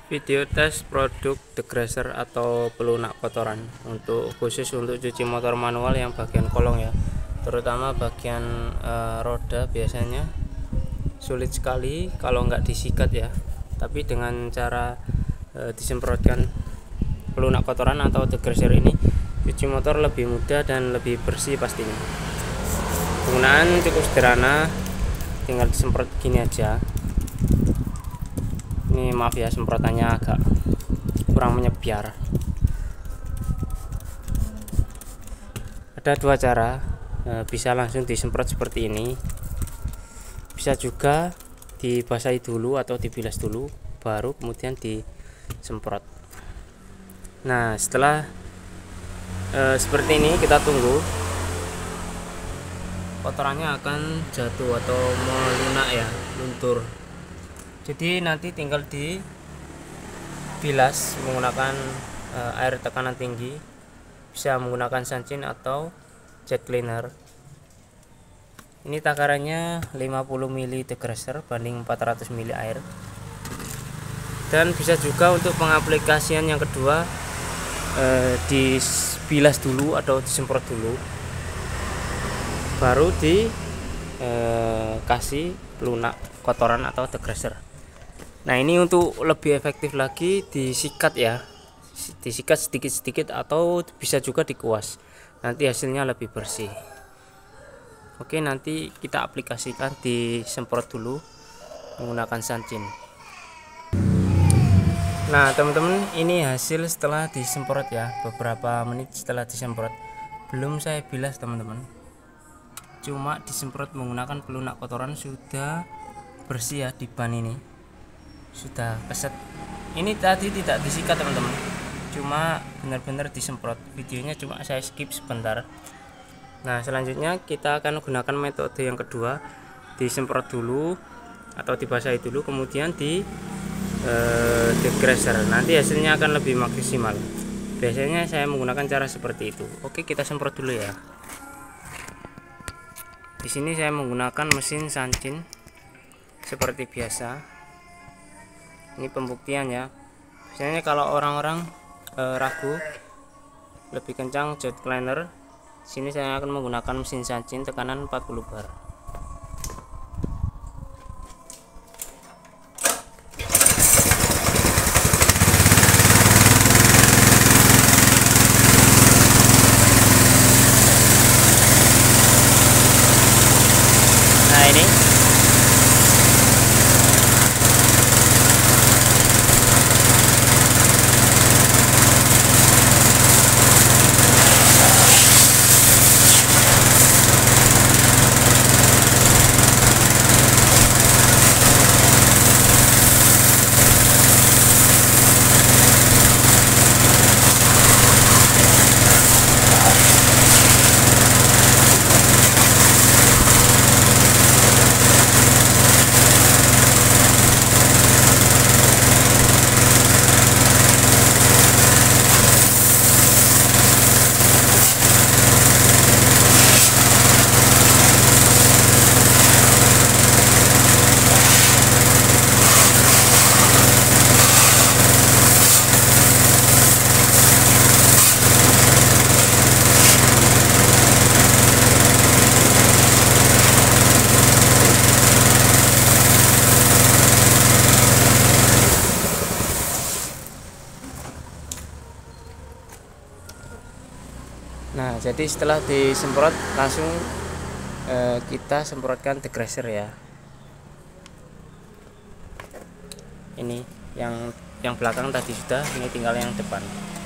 Video tes produk degreaser atau pelunak kotoran khusus untuk cuci motor manual yang bagian kolong ya, terutama bagian roda biasanya sulit sekali kalau nggak disikat ya. Tapi dengan cara disemprotkan pelunak kotoran atau degreaser ini, cuci motor lebih mudah dan lebih bersih pastinya. Penggunaan cukup sederhana, tinggal disemprot gini aja. Ini maaf ya, semprotannya agak kurang menyebar. Ada dua cara, bisa langsung disemprot seperti ini, bisa juga dibasahi dulu atau dibilas dulu baru kemudian disemprot. Nah, setelah seperti ini kita tunggu kotorannya akan jatuh atau melunak ya, luntur. Jadi nanti tinggal dibilas menggunakan air tekanan tinggi, bisa menggunakan sanchin atau jet cleaner. Ini takarannya 50 ml degreaser banding 400 ml air. Dan bisa juga untuk pengaplikasian yang kedua, dibilas dulu atau disemprot dulu, baru dikasih pelunak kotoran atau degreaser. Nah, ini untuk lebih efektif lagi disikat ya, disikat sedikit-sedikit atau bisa juga dikuas, nanti hasilnya lebih bersih. Oke, nanti kita aplikasikan, disemprot dulu menggunakan sanchin. Nah teman-teman, ini hasil setelah disemprot ya, beberapa menit setelah disemprot. Belum saya bilas teman-teman, cuma disemprot menggunakan pelunak kotoran, sudah bersih ya di ban ini, sudah keset. Ini tadi tidak disikat teman-teman, cuma benar-benar disemprot. Videonya cuma saya skip sebentar. Nah, selanjutnya kita akan menggunakan metode yang kedua, disemprot dulu atau dibasahi dulu kemudian di degreaser. Nanti hasilnya akan lebih maksimal. Biasanya saya menggunakan cara seperti itu. Oke, kita semprot dulu ya. Di sini saya menggunakan mesin sanchin seperti biasa. Ini pembuktian ya. Biasanya kalau orang-orang ragu lebih kencang jet cleaner, sini saya akan menggunakan mesin sanchin tekanan 40 bar. Nah, ini Nah, jadi setelah disemprot langsung kita semprotkan degreaser ya. Ini yang belakang tadi sudah, ini tinggal yang depan.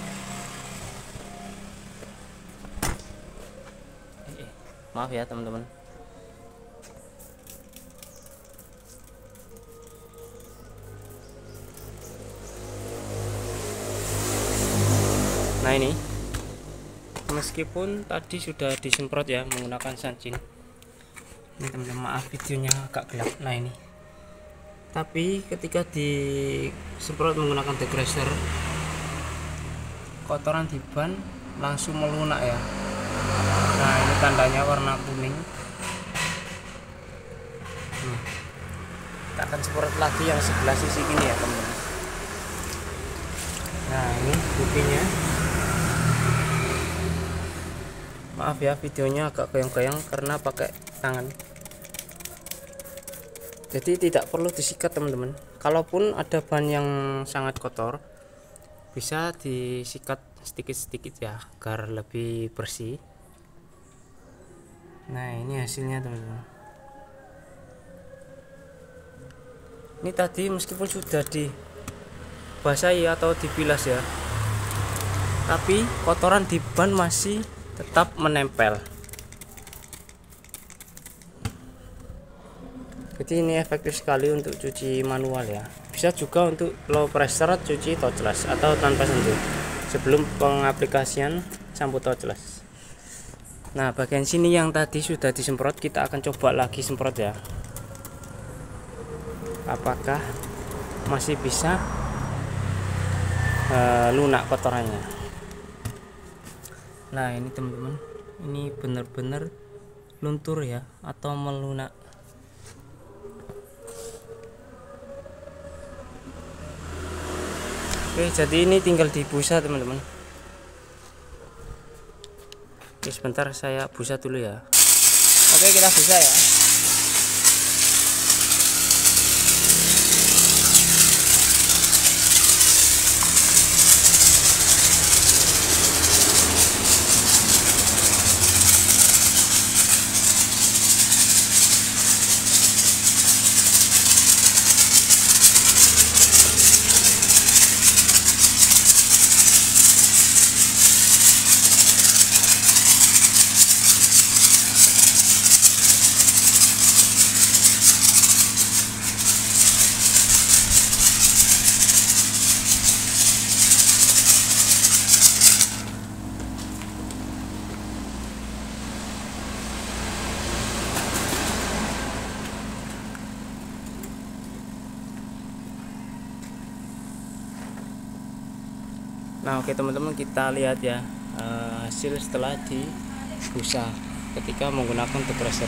Maaf ya teman-teman. Nah, ini meskipun tadi sudah disemprot ya menggunakan sanchin. Ini teman-teman, maaf videonya agak gelap. Nah, ini tapi ketika disemprot menggunakan degreaser, kotoran di ban langsung melunak ya. Nah, ini tandanya warna kuning. Kita akan semprot lagi yang sebelah sisi ini ya teman-teman. Nah, ini buktinya. Maaf ya, videonya agak goyang-goyang karena pakai tangan. Jadi tidak perlu disikat teman-teman. Kalaupun ada ban yang sangat kotor, bisa disikat sedikit-sedikit ya, agar lebih bersih. Nah, ini hasilnya teman-teman. Ini tadi meskipun sudah dibasahi atau dibilas ya, tapi kotoran di ban masih tetap menempel. Jadi ini efektif sekali untuk cuci manual ya. Bisa juga untuk low pressure cuci touchless atau tanpa sentuh sebelum pengaplikasian sampo touchless. Nah, bagian sini yang tadi sudah disemprot, kita akan coba lagi semprot ya. Apakah masih bisa lunak kotorannya. Nah, ini teman-teman, ini benar-benar luntur ya atau melunak. Oke, jadi ini tinggal dibusa teman-teman. Oke, sebentar saya busa dulu ya. Oke, kita busa ya. Nah, oke teman-teman, kita lihat ya hasil setelah dibusa ketika menggunakan depressor.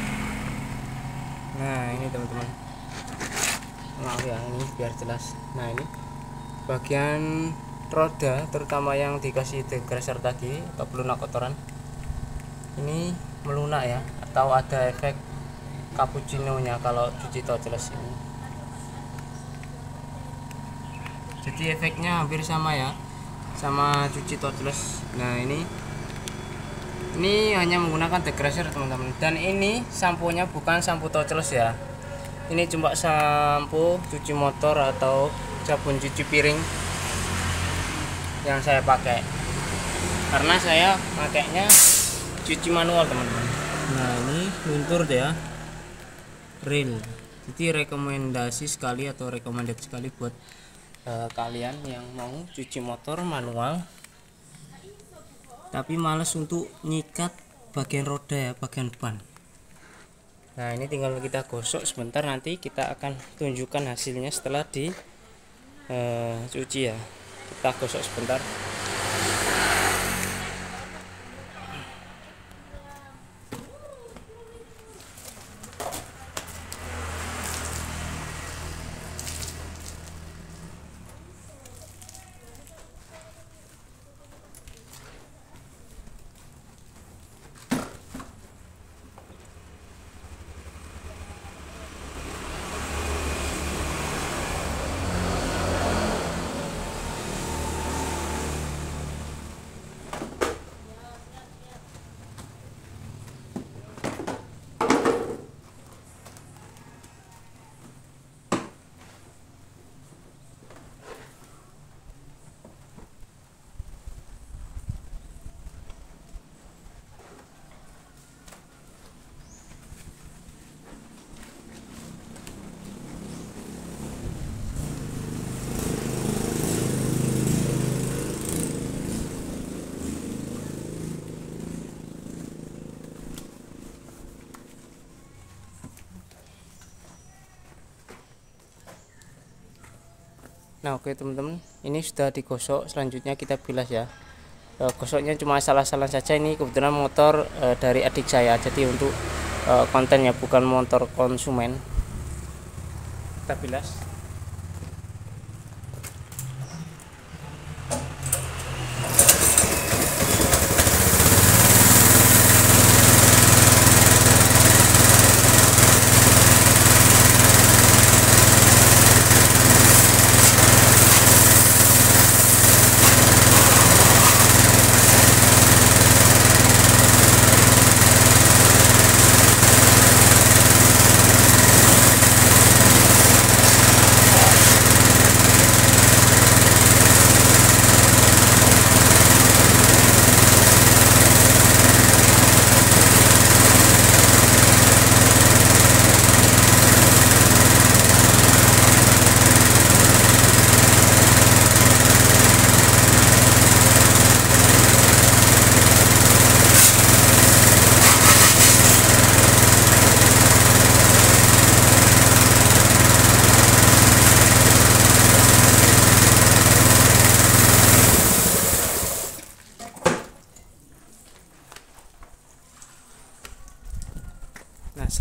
Nah, ini teman-teman, maaf ya, ini biar jelas. Nah, ini bagian roda terutama yang dikasih depressor tadi atau pelunak kotoran ini melunak ya, atau ada efek cappuccino nya kalau cuci touchless ini. Jadi efeknya hampir sama ya, sama cuci touchless. Nah, ini hanya menggunakan degrasser teman-teman, dan ini samponya bukan sampo touchless ya. Ini cuma sampo cuci motor atau sabun cuci piring yang saya pakai, karena saya pakainya cuci manual teman-teman. Nah, ini luntur ya, real. Jadi rekomendasi sekali atau recommended sekali buat kalian yang mau cuci motor manual tapi males untuk nyikat bagian roda ya, bagian ban. Nah, ini tinggal kita gosok sebentar, nanti kita akan tunjukkan hasilnya setelah cuci ya. Kita gosok sebentar. Nah, oke teman-teman, ini sudah digosok. Selanjutnya kita bilas ya. Gosoknya cuma salah-salah saja, ini kebetulan motor dari adik saya, jadi untuk kontennya bukan motor konsumen. Kita bilas.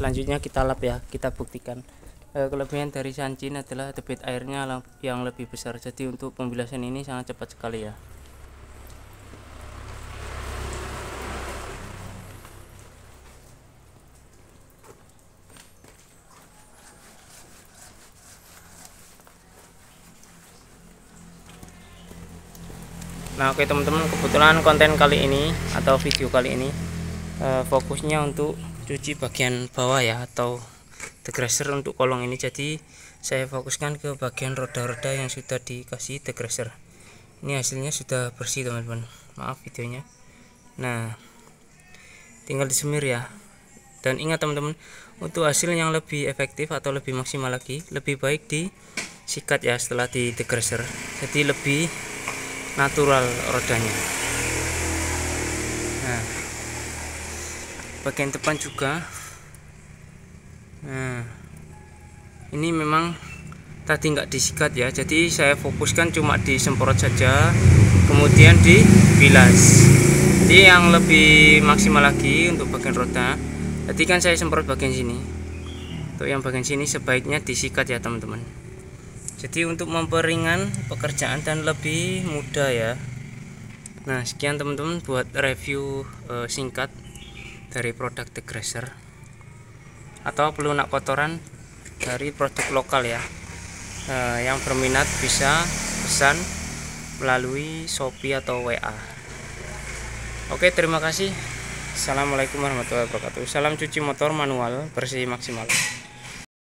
selanjutnya kita lap ya, kita buktikan. Kelebihan dari Shanchin adalah debit airnya yang lebih besar, jadi untuk pembilasan ini sangat cepat sekali ya. Nah oke teman-teman, kebetulan konten kali ini atau video kali ini fokusnya untuk cuci bagian bawah ya, atau degreaser untuk kolong ini. Jadi saya fokuskan ke bagian roda-roda yang sudah dikasih degreaser. Ini hasilnya sudah bersih teman-teman, maaf videonya. Nah tinggal disemir ya. Dan ingat teman-teman, untuk hasil yang lebih efektif atau lebih maksimal lagi, lebih baik disikat ya setelah di degreaser, jadi lebih natural rodanya. Nah bagian depan juga, nah ini memang tadi nggak disikat ya, jadi saya fokuskan cuma disemprot saja kemudian dibilas. Jadi yang lebih maksimal lagi untuk bagian roda, tadi kan saya semprot bagian sini, untuk yang bagian sini sebaiknya disikat ya teman-teman. Jadi untuk memperingan pekerjaan dan lebih mudah ya. Nah sekian teman-teman buat review singkat dari produk degreaser atau pelunak kotoran dari produk lokal ya. Yang berminat bisa pesan melalui Shopee atau WA. Oke, terima kasih. Assalamualaikum warahmatullahi wabarakatuh. Salam cuci motor manual bersih maksimal.